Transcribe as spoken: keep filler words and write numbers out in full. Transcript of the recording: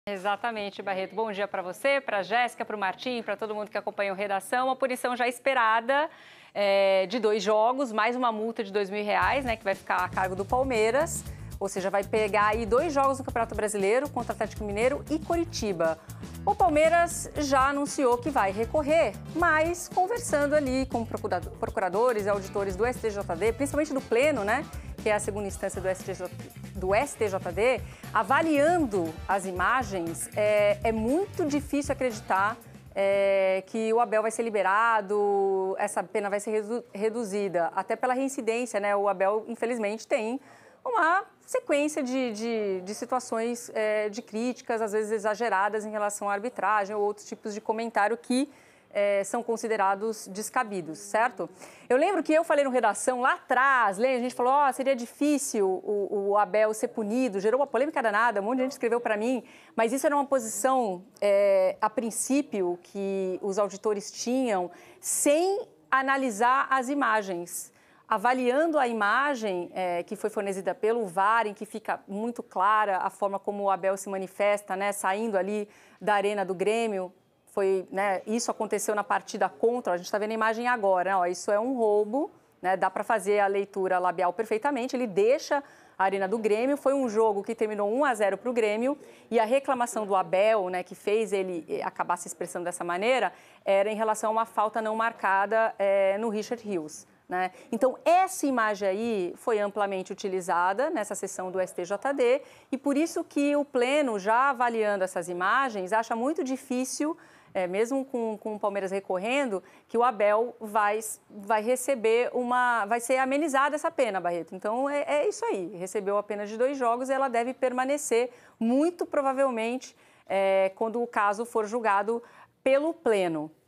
Exatamente, Barreto. Bom dia para você, para a Jéssica, para o Martim, para todo mundo que acompanha o Redação. Uma punição já esperada é, de dois jogos, mais uma multa de dois mil reais, né, que vai ficar a cargo do Palmeiras. Ou seja, vai pegar aí dois jogos no Campeonato Brasileiro contra Atlético Mineiro e Coritiba. O Palmeiras já anunciou que vai recorrer, mas conversando ali com procuradores e auditores do S T J D, principalmente do Pleno, né, que é a segunda instância do S T J D, do S T J D, avaliando as imagens, é, é muito difícil acreditar é, que o Abel vai ser liberado, essa pena vai ser redu reduzida, até pela reincidência, né? O Abel, infelizmente, tem uma sequência de, de, de situações é, de críticas, às vezes exageradas em relação à arbitragem ou outros tipos de comentário que é, são considerados descabidos, certo? Eu lembro que eu falei no Redação lá atrás, lembra? A gente falou, ó, oh, seria difícil o, o Abel ser punido, gerou uma polêmica danada, um monte de gente escreveu para mim, mas isso era uma posição, é, a princípio, que os auditores tinham, sem analisar as imagens. Avaliando a imagem é, que foi fornecida pelo V A R, em que fica muito clara a forma como o Abel se manifesta, né, saindo ali da arena do Grêmio, foi, né, isso aconteceu na partida contra, a gente está vendo a imagem agora, ó, isso é um roubo, né, dá para fazer a leitura labial perfeitamente, ele deixa a arena do Grêmio, foi um jogo que terminou um a zero para o Grêmio, e a reclamação do Abel, né, que fez ele acabar se expressando dessa maneira, era em relação a uma falta não marcada é, no Richard Rios. Né? Então, essa imagem aí foi amplamente utilizada nessa sessão do S T J D e por isso que o Pleno, já avaliando essas imagens, acha muito difícil, é, mesmo com, com o Palmeiras recorrendo, que o Abel vai, vai receber uma... vai ser amenizada essa pena, Barreto. Então, é, é isso aí. Recebeu a pena de dois jogos e ela deve permanecer, muito provavelmente, é, quando o caso for julgado pelo Pleno.